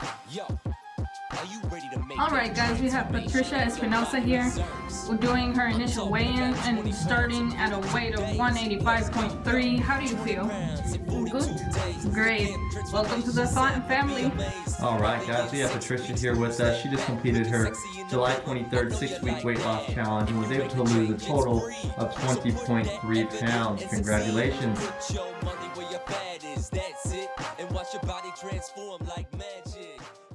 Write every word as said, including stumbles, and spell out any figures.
Alright guys, we have Patricia Espinosa here. We're doing her initial weigh-in and starting at a weight of one eighty-five point three. How do you feel? Good? Great. Welcome to the Thought family. Alright guys, we have Patricia here with us. She just completed her July twenty-third six-week weight loss challenge and was able to lose a total of twenty point three pounds. Congratulations. Watch your body transform like magic.